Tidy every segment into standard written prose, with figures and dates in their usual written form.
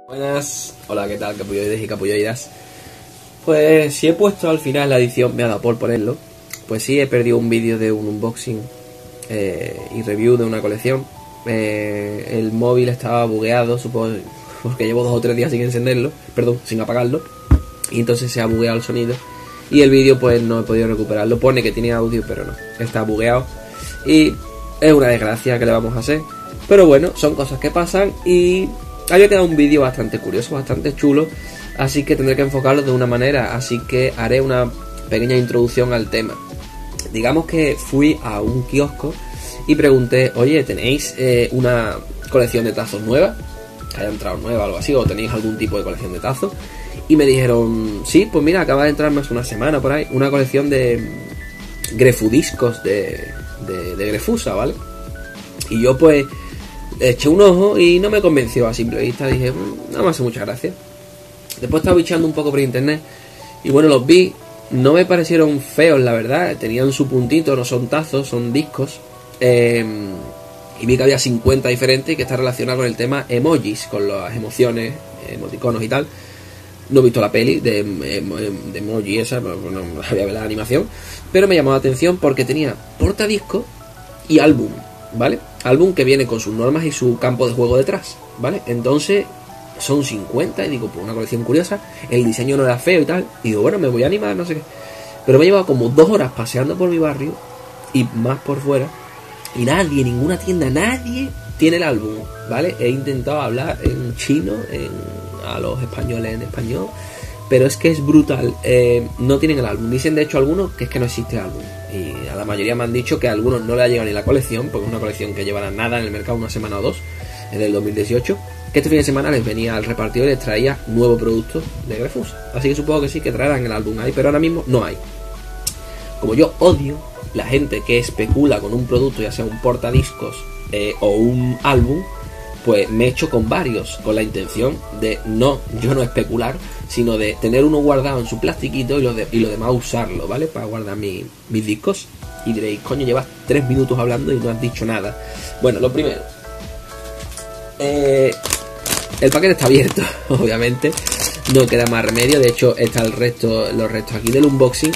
Buenas, hola, ¿qué tal, capulloides y capulloidas? Pues si he puesto al final la edición, me ha dado por ponerlo. Pues sí, he perdido un vídeo de un unboxing y review de una colección. El móvil estaba bugueado, supongo, porque llevo 2 o 3 días sin encenderlo, perdón, sin apagarlo. Y entonces se ha bugueado el sonido. Y el vídeo pues no he podido recuperarlo. Pone que tiene audio, pero no, está bugueado. Y es una desgracia, que le vamos a hacer. Pero bueno, son cosas que pasan y... había quedado un vídeo bastante curioso, bastante chulo, así que tendré que enfocarlo de una manera, así que haré una pequeña introducción al tema. Digamos que fui a un kiosco y pregunté, oye, ¿tenéis una colección de tazos nueva? Que haya entrado nueva o algo así, o tenéis algún tipo de colección de tazos. Y me dijeron, sí, pues mira, acaba de entrar más una semana por ahí, una colección de grefudiscos de Grefusa, ¿vale? Y yo pues... eché un ojo y no me convenció a simple vista. Dije, no me hace mucha gracia. Después estaba bichando un poco por internet y bueno, los vi. No me parecieron feos, la verdad. Tenían su puntito, no son tazos, son discos. Y vi que había 50 diferentes y que está relacionado con el tema emojis, con las emociones, emoticonos y tal. No he visto la peli de emoji esa, no había ver la animación. Pero me llamó la atención porque tenía portadiscos y álbum, ¿vale? Álbum que viene con sus normas y su campo de juego detrás, ¿vale? Entonces son 50 y digo, pues una colección curiosa. El diseño no era feo y tal. Y digo, bueno, me voy a animar, no sé qué. Pero me he llevado como 2 horas paseando por mi barrio y más por fuera. Y nadie, ninguna tienda, nadie tiene el álbum, ¿vale? He intentado hablar en chino, a los españoles en español, pero es que es brutal. No tienen el álbum. Dicen de hecho algunos que es que no existe el álbum. Y a la mayoría me han dicho que a algunos no le ha llegado ni la colección, porque es una colección que llevará nada en el mercado, una semana o 2, en el 2018. Que este fin de semana les venía al repartidor y les traía nuevo producto de Grefusa. Así que supongo que sí, que traerán el álbum ahí, pero ahora mismo no hay. Como yo odio la gente que especula con un producto, ya sea un portadiscos o un álbum, pues me he hecho con varios, con la intención de yo no especular, sino de tener uno guardado en su plastiquito y lo demás usarlo, ¿vale? Para guardar mis discos. Y diréis, coño, llevas 3 minutos hablando y no has dicho nada. Bueno, lo primero, el paquete está abierto, obviamente, no queda más remedio. De hecho, está los restos aquí del unboxing.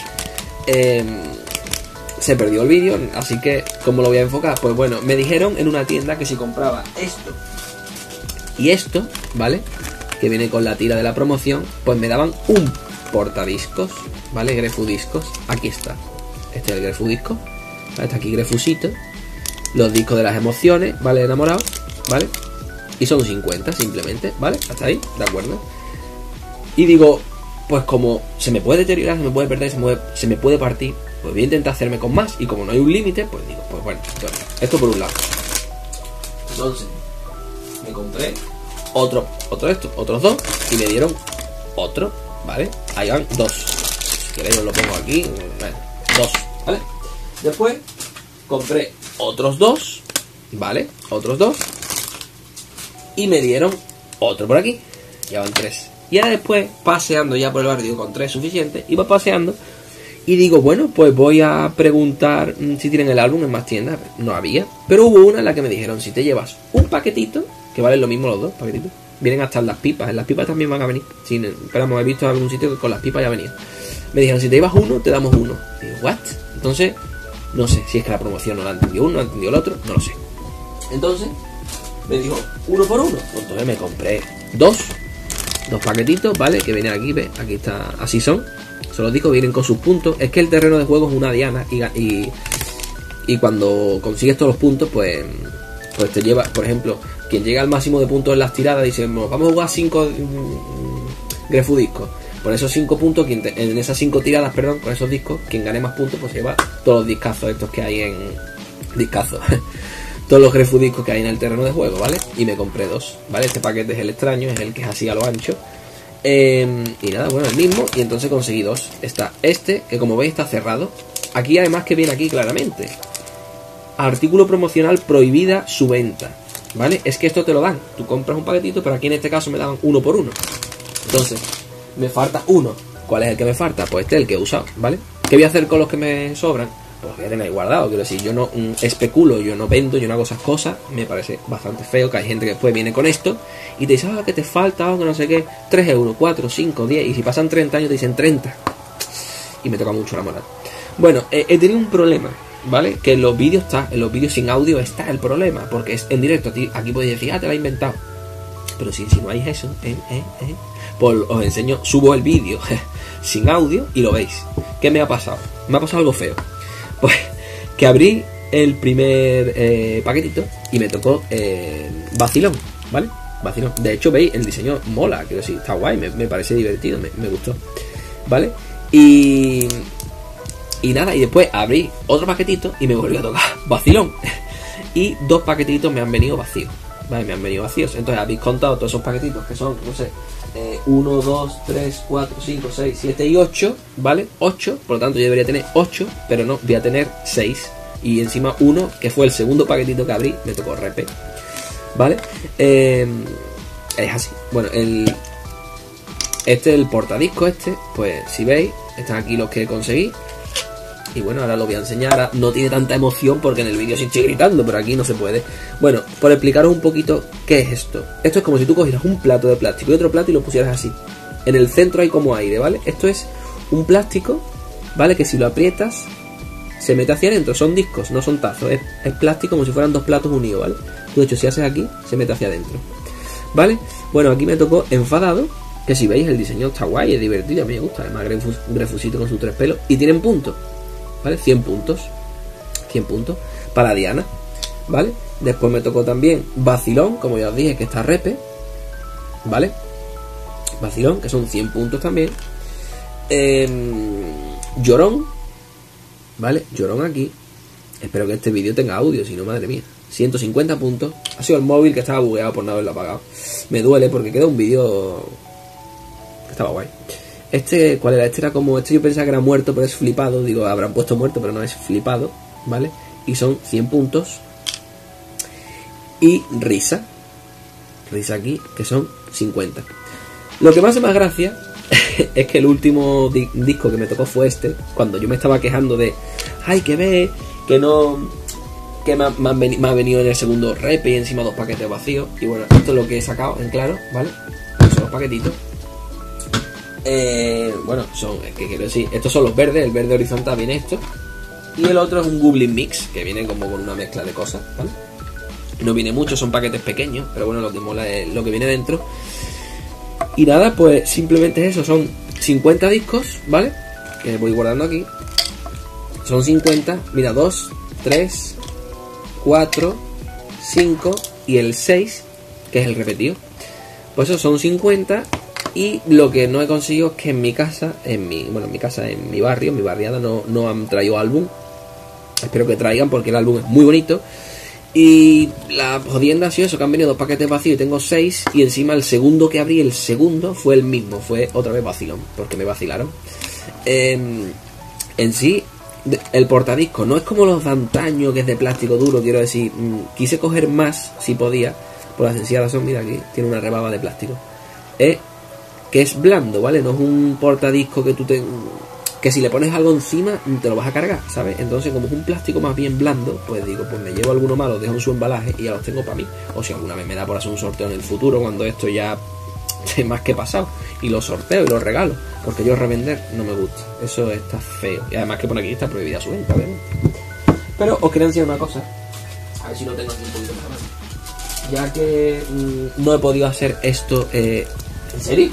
Se perdió el vídeo, así que ¿cómo lo voy a enfocar? Pues bueno, me dijeron en una tienda que si compraba esto y esto, ¿vale? Que viene con la tira de la promoción, pues me daban un portadiscos, ¿vale? Grefudiscos, aquí está. Este es el grefudisco, ¿vale? Está aquí Grefusito. Los discos de las emociones, ¿vale? Enamorados, ¿vale? Y son 50 simplemente, ¿vale? Hasta ahí, ¿de acuerdo? Y digo, pues como se me puede deteriorar, se me puede perder, se me puede partir, pues voy a intentar hacerme con más. Y como no hay un límite, pues digo, pues bueno, esto por un lado. Entonces me compré otros 2 y me dieron otro, ¿vale? Ahí van 2. Si queréis os lo pongo aquí, bueno, 2, ¿vale? Después compré otros 2, ¿vale? Otros 2 y me dieron otro por aquí. Ya van 3. Y ahora después, paseando ya por el barrio, digo, con 3 suficiente, iba paseando y digo, bueno, pues voy a preguntar si tienen el álbum en más tiendas. No había, pero hubo una en la que me dijeron, si te llevas un paquetito, que valen lo mismo los 2 paquetitos, vienen hasta en las pipas. En las pipas también van a venir. Esperamos, he visto en algún sitio que con las pipas ya venía. Me dijeron, si te llevas uno, te damos uno. Y digo, ¿what? Entonces, no sé si es que la promoción no la entendió uno, no entendió el otro, no lo sé. Entonces, me dijo, 1 por 1. Entonces me compré 2 paquetitos, ¿vale? Que vienen aquí, ¿ves? Aquí está, así son los discos, vienen con sus puntos. Es que el terreno de juego es una diana y cuando consigues todos los puntos, pues te lleva, por ejemplo, quien llega al máximo de puntos en las tiradas, dice, vamos a jugar 5 grefudiscos. Por esos 5 puntos, en esas 5 tiradas, perdón, con esos discos, quien gane más puntos, pues lleva todos los discazos estos que hay en... discazos. Todos los grefudiscos que hay en el terreno de juego, ¿vale? Y me compré 2, ¿vale? Este paquete es el extraño, es el que es así a lo ancho. Y nada, bueno, el mismo. Y entonces conseguí 2. Está este, que como veis está cerrado. Aquí además que viene aquí claramente, artículo promocional, prohibida su venta, ¿vale? Es que esto te lo dan. Tú compras un paquetito, pero aquí en este caso me daban 1 por 1. Entonces, me falta uno. ¿Cuál es el que me falta? Pues este es el que he usado, ¿vale? ¿Qué voy a hacer con los que me sobran? pues voy a tener guardado. Quiero decir, yo no especulo, yo no vendo, yo no hago esas cosas. Me parece bastante feo que hay gente que después viene con esto y te dice, que te falta, que no sé qué, 3 euros, 4, 5, 10, y si pasan 30 años te dicen 30. Y me toca mucho la moral. Bueno, he tenido un problema, ¿vale? Que en los vídeos sin audio está el problema, porque es en directo. Aquí podéis decir, te lo he inventado. Pero si no hay eso, pues os enseño, subo el vídeo sin audio y lo veis. ¿Qué me ha pasado? Me ha pasado algo feo. Pues que abrí el primer paquetito y me tocó vacilón, ¿vale? Vacilón. De hecho, veis, el diseño mola, quiero decir, está guay, me parece divertido, me gustó, ¿vale? Y nada, y después abrí otro paquetito y me volvió a tocar vacilón. Y 2 paquetitos me han venido vacíos, ¿vale? Me han venido vacíos. Entonces habéis contado todos esos paquetitos que son, no sé, 1, 2, 3, 4, 5, 6, 7 y 8, ¿vale? 8, por lo tanto yo debería tener 8, pero no, voy a tener 6. Y encima uno, que fue el segundo paquetito que abrí, me tocó repe, ¿vale? Es así. Bueno, el portadisco pues si veis, están aquí los que conseguí. Y bueno, ahora lo voy a enseñar. Ahora no tiene tanta emoción porque en el vídeo sí estoy gritando, pero aquí no se puede. Bueno, por explicaros un poquito qué es esto. Esto es como si tú cogieras un plato de plástico y otro plato y lo pusieras así. En el centro hay como aire, ¿vale? Esto es un plástico, ¿vale? Que si lo aprietas se mete hacia adentro. Son discos, no son tazos. Es plástico como si fueran 2 platos unidos, ¿vale? De hecho, si haces aquí, se mete hacia adentro, ¿vale? Bueno, aquí me tocó enfadado. Que si veis, el diseño está guay, es divertido, a mí me gusta. Además, Grefusito con sus 3 pelos. Y tienen puntos, ¿vale? 100 puntos. 100 puntos para Diana, ¿vale? Después me tocó también vacilón, como ya os dije, que está repe, ¿vale? Vacilón, que son 100 puntos también. Llorón, ¿vale? Llorón aquí. Espero que este vídeo tenga audio, si no, madre mía. 150 puntos. Ha sido el móvil que estaba bugueado por no haberlo apagado. Me duele porque queda un vídeo que estaba guay. ¿Cuál era? Era como, yo pensaba que era muerto, pero es flipado. Digo, habrán puesto muerto, pero no es flipado, ¿vale? Y son 100 puntos. Y risa aquí, que son 50. Lo que me hace más gracia es que el último disco que me tocó fue cuando yo me estaba quejando de, que ve, que no, que me ha venido en el segundo repe y encima 2 paquetes vacíos. Y bueno, esto es lo que he sacado en claro, ¿vale? Son los paquetitos. Bueno, que quiero decir, estos son los verdes. El verde horizontal viene esto. Y el otro es un Goblin Mix, que viene como con una mezcla de cosas, ¿vale? No viene mucho, son paquetes pequeños, pero bueno, lo que mola es lo que viene dentro. Y nada, pues simplemente eso, son 50 discos, ¿vale? Que voy guardando aquí. Son 50, mira, 2, 3, 4, 5 y el 6, que es el repetido. Pues eso son 50. Y lo que no he conseguido es que en mi casa, en mi barrio, en mi barriada, no han traído álbum. Espero que traigan porque el álbum es muy bonito. Y la jodienda ha sido eso, que han venido 2 paquetes vacíos y tengo 6. Y encima el segundo que abrí, el segundo, fue el mismo. Fue otra vez vacilón, porque me vacilaron. En sí, el portadisco no es como los de antaño, que es de plástico duro. Quiero decir, quise coger más, si podía, por la sencilla razón, mira aquí, tiene una rebaba de plástico. Que es blando, ¿vale? No es un portadisco que si le pones algo encima te lo vas a cargar, ¿sabes? Entonces, como es un plástico más bien blando, pues digo, pues me llevo alguno malo, dejo en su embalaje y ya los tengo para mí. O si alguna vez me da por hacer un sorteo en el futuro, cuando esto ya esté más que pasado, y los sorteo y los regalo, porque yo revender no me gusta, eso está feo. Y además que por aquí está prohibida su venta, ¿verdad? Pero os quería enseñar una cosa, a ver si no tengo aquí un poquito más, ya que no he podido hacer esto. ¿En serio?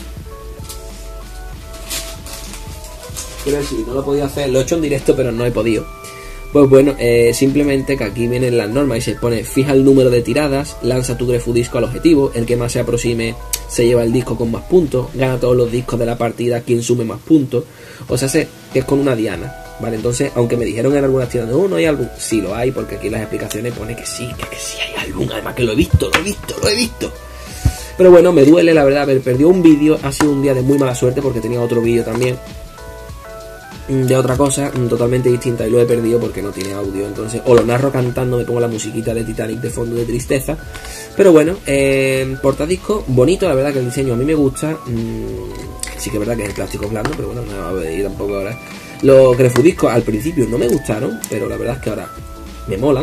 Quiero decir, no lo he podido hacer, lo he hecho en directo pero no he podido. Pues bueno, simplemente que aquí vienen las normas y se pone: fija el número de tiradas, lanza tu grefudisco al objetivo, el que más se aproxime se lleva el disco con más puntos, gana todos los discos de la partida quien sume más puntos. O sea, que es con una diana, ¿vale? Entonces, aunque me dijeron en algunas tiendas, no hay álbum, sí lo hay, porque aquí en las explicaciones pone que sí hay álbum, además que lo he visto. Pero bueno, me duele la verdad haber perdido un vídeo, ha sido un día de muy mala suerte porque tenía otro vídeo también de otra cosa totalmente distinta y lo he perdido porque no tiene audio. Entonces o lo narro cantando, me pongo la musiquita de Titanic de fondo de tristeza. Pero bueno, portadisco bonito, la verdad que el diseño a mí me gusta. Sí que es verdad que es el plástico blando, pero bueno, no me va a pedir tampoco ahora. Los grefudiscos al principio no me gustaron, pero la verdad es que ahora me molan.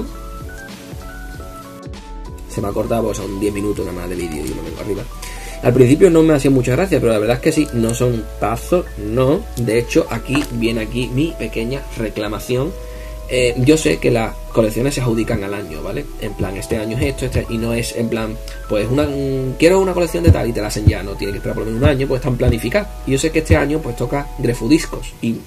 Se me ha cortado porque son 10 minutos nada más de vídeo y me vengo arriba. Al principio no me hacían mucha gracia, pero la verdad es que sí, no son tazos, no. De hecho, viene mi pequeña reclamación. Yo sé que las colecciones se adjudican al año, ¿vale? En plan, este año es esto, y no es en plan, pues quiero una colección de tal y te la hacen ya, no tiene que esperar por lo menos un año, pues están planificadas. Y yo sé que este año pues toca grefudiscos. Y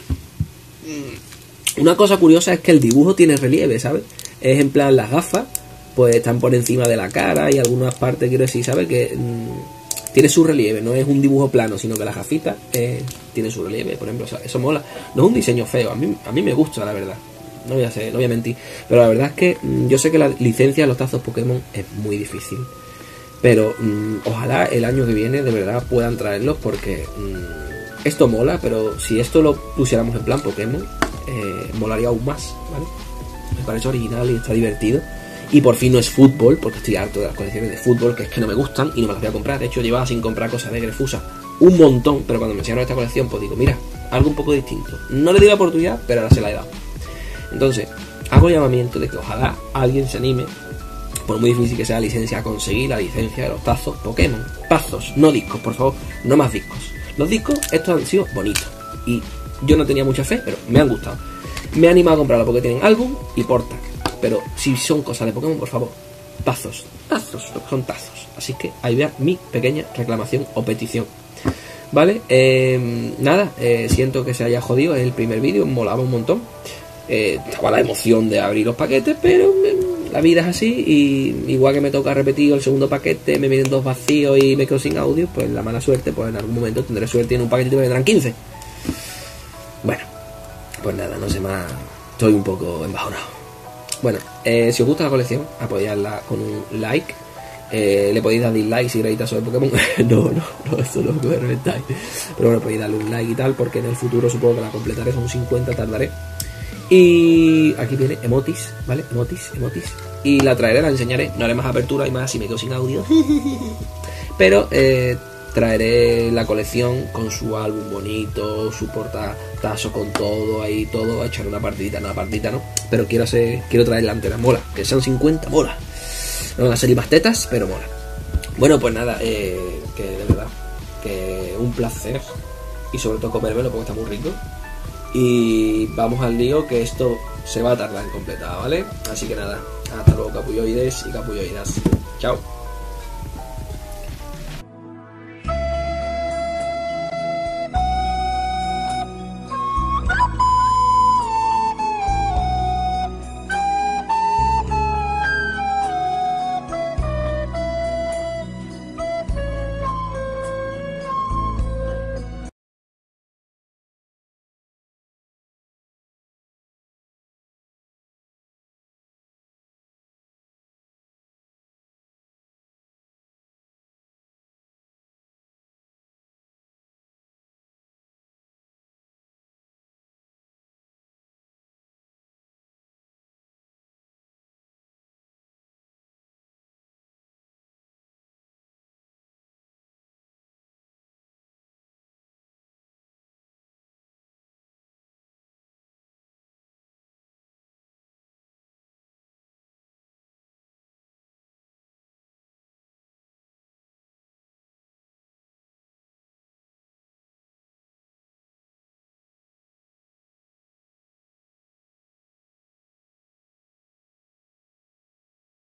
una cosa curiosa es que el dibujo tiene relieve, ¿sabes? Es en plan, las gafas pues están por encima de la cara y algunas partes, quiero decir, ¿sabes? Que tiene su relieve, no es un dibujo plano, sino que la gafita tiene su relieve, por ejemplo, o sea, eso mola. No es un diseño feo, a mí me gusta, la verdad. No voy a mentir, pero la verdad es que yo sé que la licencia de los tazos Pokémon es muy difícil, pero ojalá el año que viene de verdad puedan traerlos, porque esto mola, pero si esto lo pusiéramos en plan Pokémon, molaría aún más, ¿vale? Me parece original y está divertido. Y por fin no es fútbol, porque estoy harto de las colecciones de fútbol, que es que no me gustan y no me las voy a comprar. De hecho, llevaba sin comprar cosas de Grefusa un montón, pero cuando me enseñaron esta colección, pues digo, mira, algo un poco distinto. No le di la oportunidad, pero ahora se la he dado. Entonces, hago llamamiento de que ojalá alguien se anime, por muy difícil que sea la licencia, a conseguir la licencia de los tazos Pokémon. Tazos, no discos, por favor, no más discos. Los discos, estos han sido bonitos. Y yo no tenía mucha fe, pero me han gustado. Me he animado a comprarlo porque tienen álbum y porta. Pero si son cosas de Pokémon, por favor, tazos, lo que son tazos. Así que ahí vea mi pequeña reclamación o petición. Vale, nada, siento que se haya jodido, es el primer vídeo, molaba un montón. Estaba la emoción de abrir los paquetes, pero la vida es así. Y igual que me toca repetir el segundo paquete, me vienen 2 vacíos y me quedo sin audio, pues la mala suerte, pues en algún momento tendré suerte y en un paquetito me vendrán 15. Bueno, pues nada, no sé más, estoy un poco embajonado. Bueno, si os gusta la colección, apoyadla con un like. Le podéis dar dislike si queréis sobre Pokémon. no, esto no me reventáis. Pero bueno, podéis darle un like y tal, porque en el futuro supongo que la completaré, son 50, tardaré. Y aquí viene emotis, ¿vale? Emotis. Y la traeré, la enseñaré. No haré más apertura y más si me quedo sin audio. Pero traeré la colección con su álbum bonito, su portatazo con todo, ahí todo, a echar una partidita no, pero quiero traerla entera, mola, que sean 50, mola. No van a salir más tetas, pero mola. Bueno, pues nada, que de verdad, que un placer, y sobre todo comérmelo porque está muy rico. Y vamos al lío, que esto se va a tardar en completar, ¿vale? Así que nada, hasta luego, capulloides y capulloidas. Chao.